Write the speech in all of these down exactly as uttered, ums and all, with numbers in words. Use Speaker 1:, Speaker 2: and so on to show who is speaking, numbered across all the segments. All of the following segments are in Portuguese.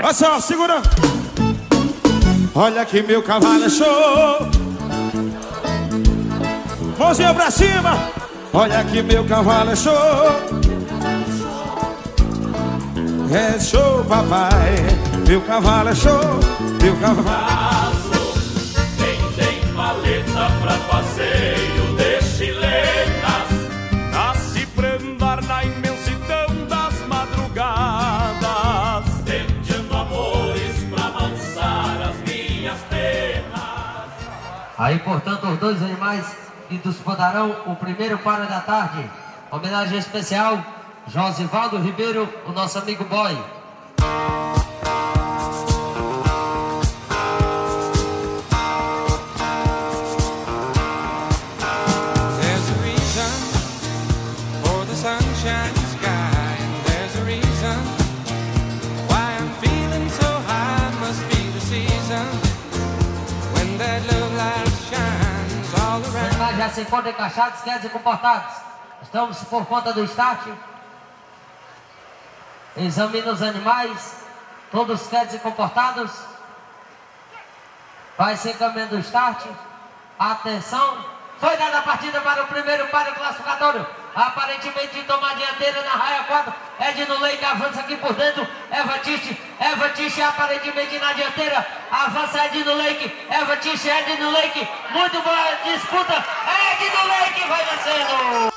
Speaker 1: Olha só, segura. Olha que meu cavalo é show. Mãozinha pra cima. Olha que meu cavalo é show. É show, papai. Meu cavalo é show. Meu cavalo.
Speaker 2: Quem tem maleta pra passeio de chilenas, nasce pra andar na imensidão das madrugadas, tentando amores pra amansar as minhas penas.
Speaker 3: Aí, portanto, os dois animais que disputarão o primeiro para da tarde. Homenagem especial, Josivaldo Ribeiro, o nosso amigo boy. Já se encontram encaixados, quietos e comportados. Estamos por conta do start. Examina os animais, todos quietos e comportados. Vai se encaminhando o start. Atenção, foi dada a partida para o primeiro para o classificatório. Aparentemente toma a dianteira na raia quatro. Edno Leite avança aqui por dentro. Eva Tiche, Eva Tiche aparentemente na dianteira. Avança Edno Leite, Eva Tiche, Edno Leite. Muito boa disputa. Edno Leite vai vencendo.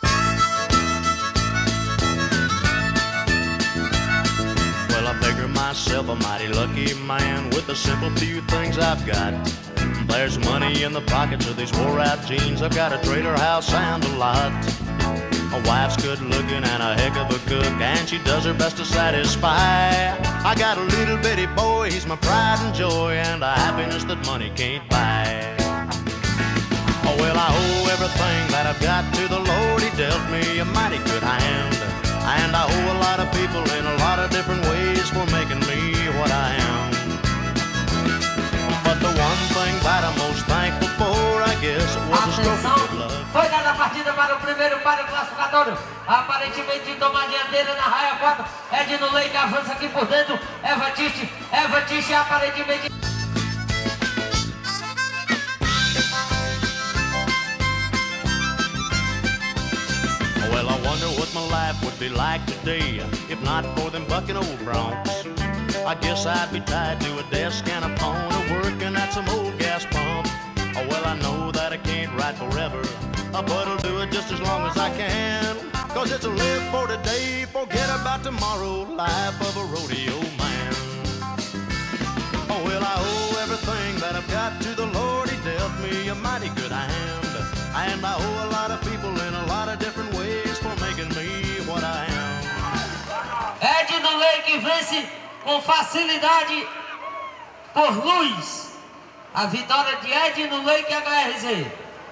Speaker 2: Well, I figure myself a mighty lucky man with the simple few things I've got. There's money in the pockets of these wore-out jeans. I've got a trailer house and a lot. My wife's good looking and a heck of a cook, and she does her best to satisfy. I got a little bitty boy, he's my pride and joy, and a happiness that money can't buy. Oh well, I owe everything that I've got to the Lord. He dealt me a mighty good hand, and I owe a lot of people in a lot of different ways for making me what I am. But the one thing that I'm most thankful for, I guess, was a stroke of good luck.
Speaker 3: Foi dada a partida para o primeiro para o classificatório. Aparentemente toma a dianteira na raia quatro. Edno Leite avança aqui por dentro. Eva Tiche, Eva Tiche aparentemente.
Speaker 2: Well, I wonder what my life would be like today if not for them bucking old broncs. I guess I'd be tied to a desk and a phone or working at some old gas pump. Oh, well, I know that I can't ride forever, but I'll do it just as long as I can. Cause it's a live for today, forget about tomorrow, life of a rodeo man. Oh, well, I owe everything that I've got to the Lord. He dealt me a mighty good hand, and I owe a lot of people in a lot of different ways for making me what I am.
Speaker 3: Edno Leite vence com facilidade por luz. A vitória de Edno Leite H R Z.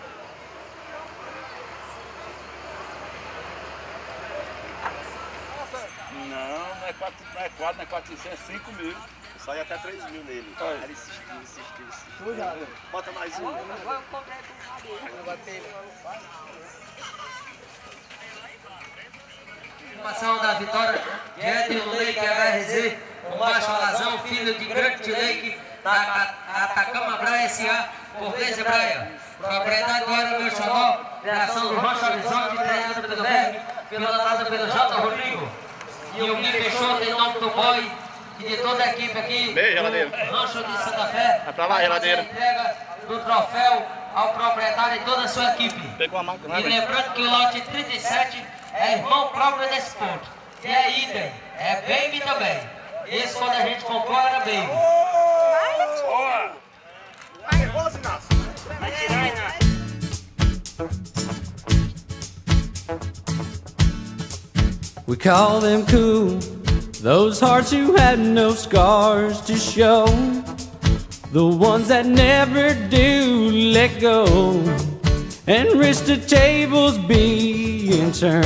Speaker 4: Não, não é quatro, não é quatro, não é quatrocentos, é cinco mil.
Speaker 5: Só ia até três mil nele. Ah, ele insistiu, insistiu, insistiu. Bota mais um.
Speaker 3: Participação da vitória de Edno Leite H R Z, o macho alazão, filho de Grande Leite, da Atacama Braia S A, por Leite Braia. Propriedade do Era Meu Xodó, criação do Rocha Horizonte, treinado pelo Verme, pilotado pelo J. Rodrigo. E o Gui Peixoto, em nome do boy e de toda a equipe aqui.
Speaker 5: Beijo, geladeira.
Speaker 3: Rancho de Santa Fé.
Speaker 5: Vai pra lá, geladeira.
Speaker 3: Entrega do troféu ao proprietário e toda a sua equipe.
Speaker 5: Pegou a máquina.
Speaker 3: E lembrando que o lote trinta e sete é irmão próprio desse ponto. E é idem, é baby também. Esse quando a gente comprou era baby.
Speaker 4: Boa!
Speaker 5: Vai, nervoso, Inácio.
Speaker 4: Vai tirar, Inácio.
Speaker 6: We call them cool, those hearts who had no scars to show, the ones that never do let go and risk the tables being turned.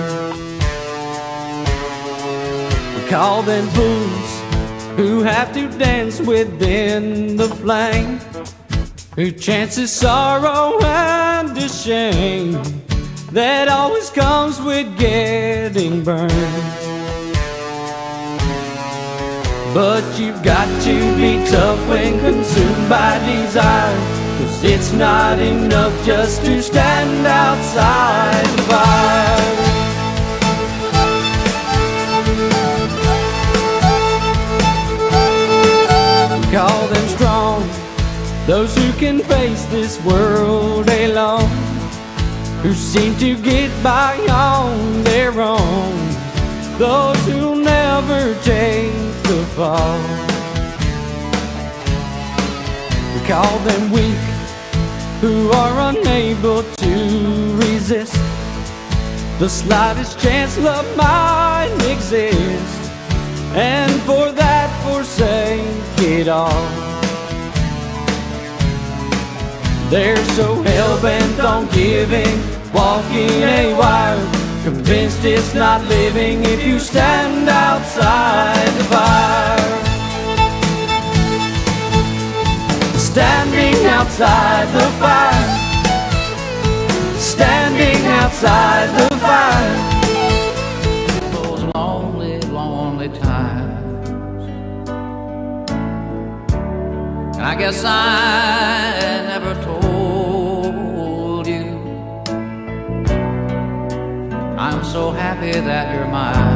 Speaker 6: We call them fools who have to dance within the flame, who chances sorrow and a shame that always comes with getting burned. But you've got to be tough when consumed by desire, 'cause it's not enough just to stand outside the fire. We call them strong, those who can face this world alone, who seem to get by on their own, those who'll never take the fall. We call them weak, who are unable to resist the slightest chance love might exist, and for that forsake it all. They're so hell-bent on giving, walking a wire, convinced it's not living if you stand outside the fire. Standing outside the fire, standing outside the fire.
Speaker 7: Those lonely, lonely times, and I guess I never told you I'm so happy that you're mine.